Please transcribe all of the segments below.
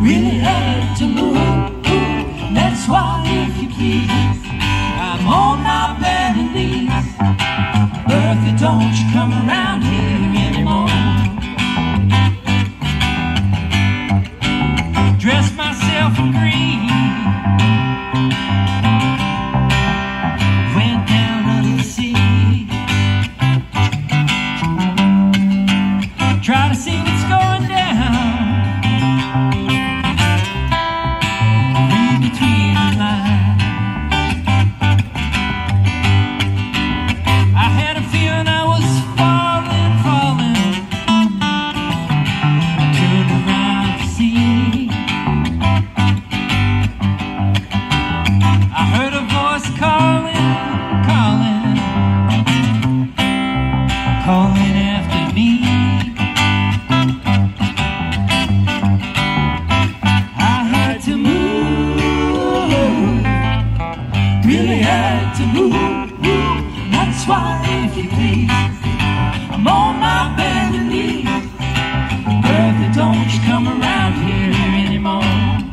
really had to move. That's why, if you please, I'm on my bended knees. Bertha, don't you come around here anymore. Dress myself in green, went down under the sea. Try to see what's going down, read between the lines. I had a feeling I was falling. I turned around to see. I heard a voice calling after me. Really had to move. That's why, if you please, I'm on my bended knees. Bertha, don't you come around here anymore.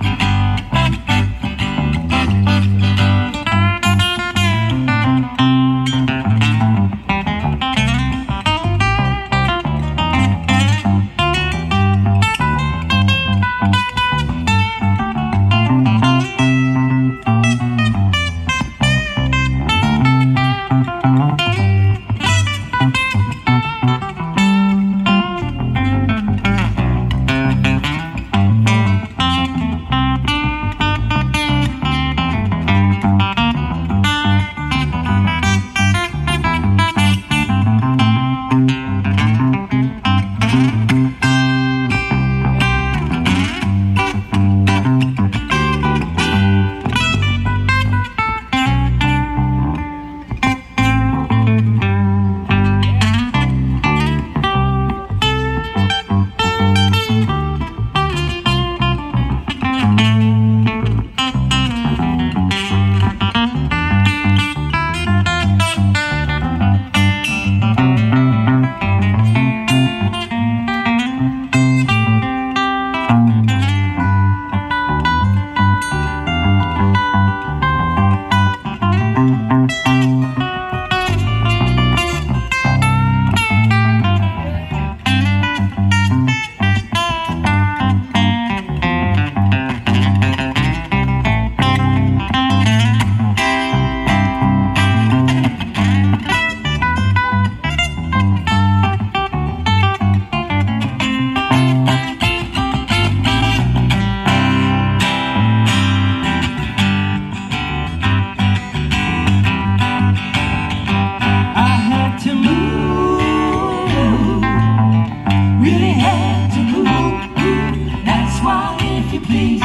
Please,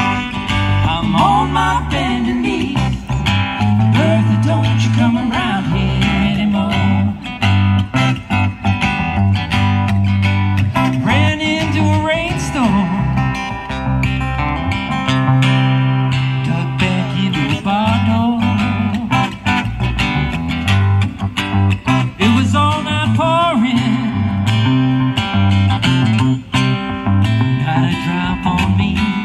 I'm on my bended knees. Bertha, don't you come around here anymore. Ran into a rainstorm, dug back into a bar door. It was all night pouring, not a drop on me.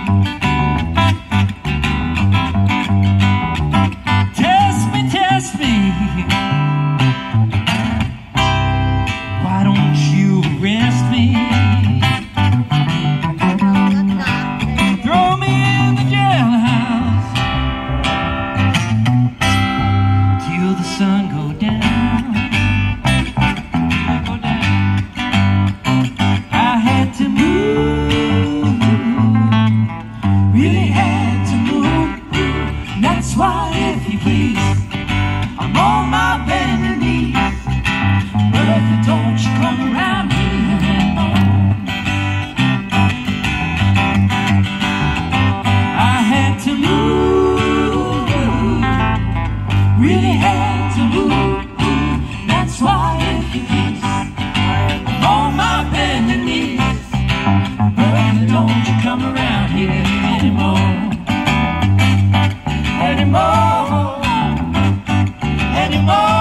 That's why, if you please, I'm on my bended knees. Bertha, don't you come around here anymore. I had to move, really had to move. That's why, if you please, I'm on my bended knees. Bertha, don't you come around here anymore. Anymore.